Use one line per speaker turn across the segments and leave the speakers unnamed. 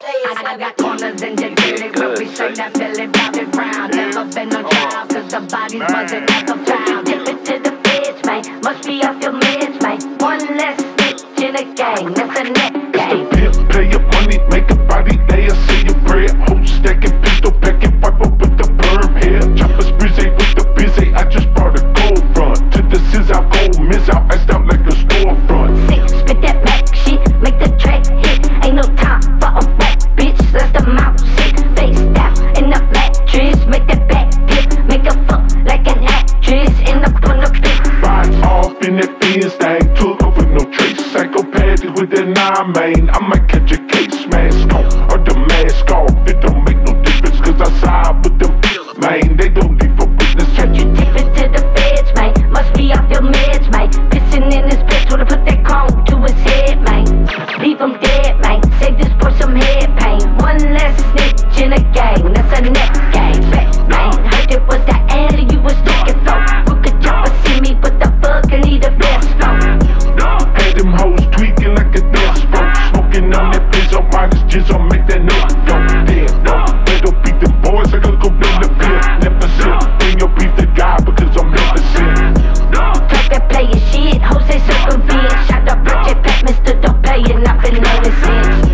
I got corners in the dirty where we say that Billy Bobby Brown. Never been on trial cause the bodies wasn't ever found. Tip it to the feds, man, must be off your meds, man. One less snitch in the gang, that's a net gang.
It's the pimp, pay your money, make a body lay, see your bread. Whole stacking, pistol packing, wipe up with the perm hair. Choppers busy with the busy, I just brought a gold front. To the scissor, I'll go miss out, iced out like a storefront.
Spit that back shit, make the track hit. Ain't no time for a whack bitch, that's the mouth shit. Face down in the mattress, make that back dip. Make a fuck like an actress, end up on the pit.
Ride off in that Benz thing, took off with no trace. Psychopathic with that 9 main, I might catch a case. Mask on, or the mask off, it don't make no difference. Cause I side with them man, they don't leave a witness.
Can't you tip it to the feds, man? Must be off your meds, man. Pissing in his bitch, wanna put that cone to his head, man. Leave him dead, man. Save this for some head pain. One less snitch in a gang, that's a net gang. Bet, man, heard it was the alley you was looking for. Who could jump and see me, what the fuck, I need a best phone.
Had them hoes tweaking like a death stroke. Smoking on that bitch, on minus jizz, I'll make that note go. Damn, no, better beat them boys, I could go build a beer. Never sip, bring your beef to God because I'm never sin.
Talk that player shit, hoes say circumvent. Shot up Bridget Pat, Mr. Don't Pay, and I've been noticing.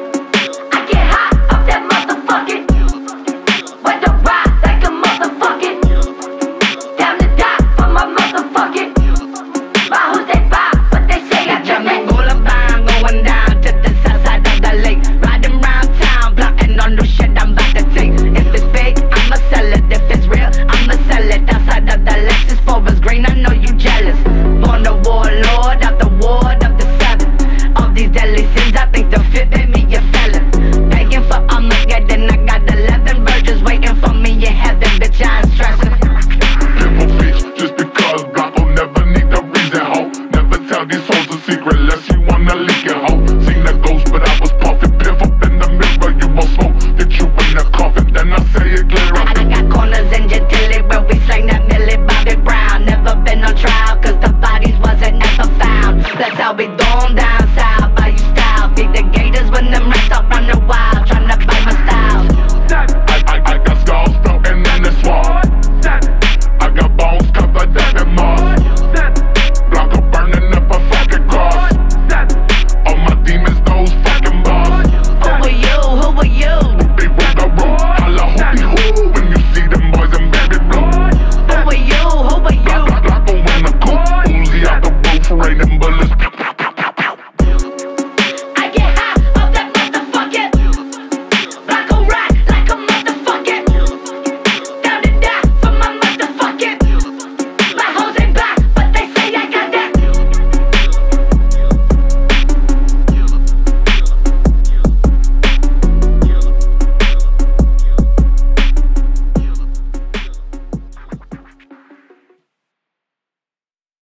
I get hot off that motherfucking. Wet the ride like a motherfucking. Down to die for my motherfucking. My hoes they buy, but they say I turn that.
Going down to the south side of the lake. Riding round town, plotting on new shit I'm about to take. If it's fake, I'ma sell it. If it's real, I'ma sell it. Outside of the Lexus, Forest Green, I know you jealous. Born a warlord, out the ward of the seven. All these deadly sins, I think they'll fit me a felon. Begging for Armageddon, I got 11 virgins waiting for me in heaven. Bitch, I ain't stressing.
Pimple bitch, just because Blanco never need a reason, ho. Never tell these hoes a secret unless you wanna leak it, ho. Seen a ghost, but I was puffing. Piff up in the mirror, you won't smoke. Get you in the coffin, then I say it clear.
I got corners in Gentilly where we slang that Millie Bobby Brown. Never been on trial cause the bodies wasn't ever found. That's how we do 'em down south, by you style. Beat the gators when them rats out run the wild.